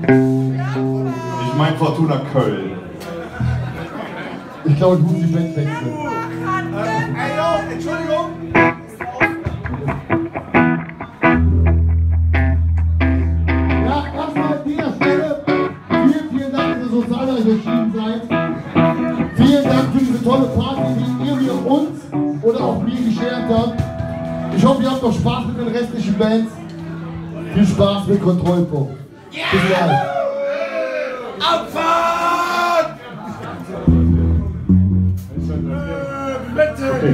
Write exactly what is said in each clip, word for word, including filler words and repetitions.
Ich meine Fortuna Köln. Ich glaube, ich muss die Band wechseln. Äh, Entschuldigung. Ja, erstmal an dieser Stelle vielen, vielen Dank, dass ihr so zahlreich erschienen seid. Vielen Dank für diese tolle Party, die ihr mir uns oder auch mir geschert habt. Ich hoffe, ihr habt noch Spaß mit den restlichen Bands. Viel Spaß mit Kontrollpunkt. Bis gleich. Abfahrt! Okay.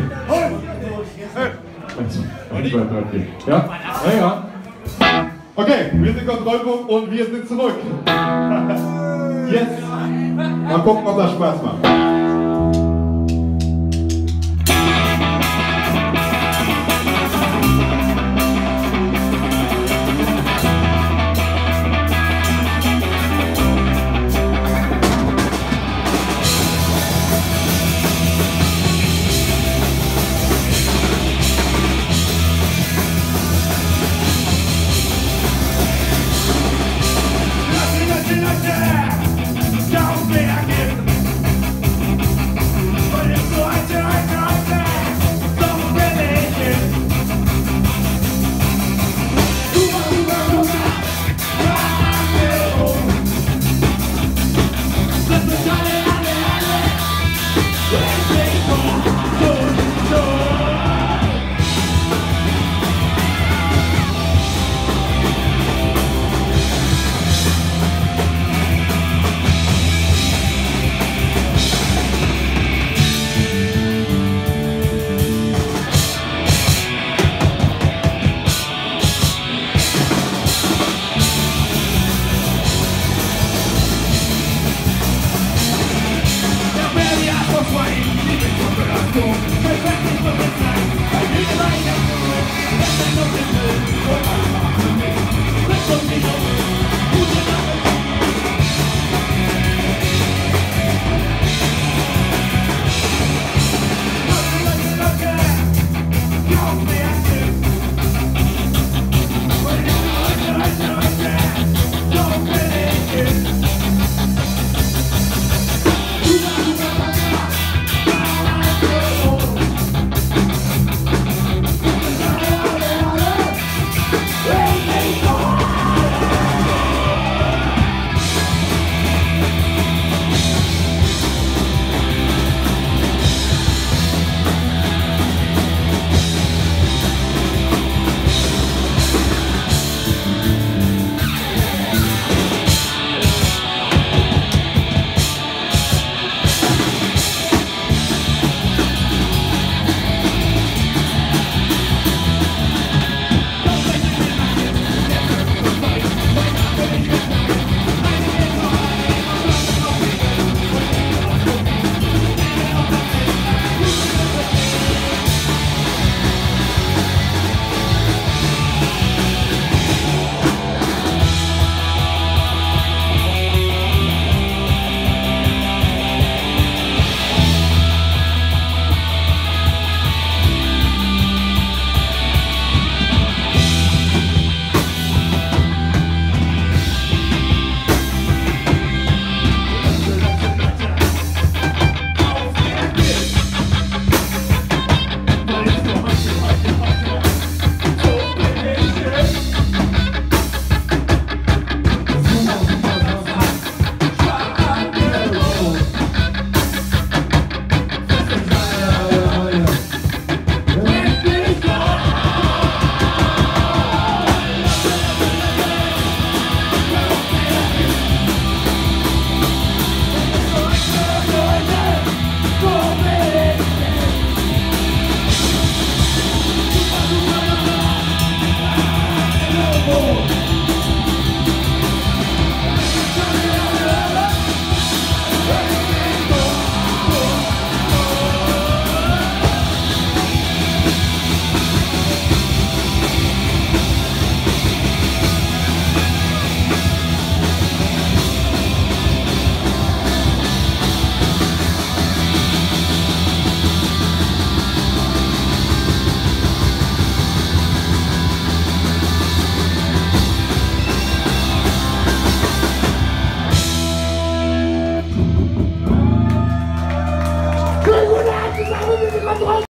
Eins, zwei, drei, vier. Ja? Ja, ja. Okay, wir sind Kontrollpunkt und wir sind zurück. Jetzt mal gucken, ob das Spaß macht. Down there again. kommt raus!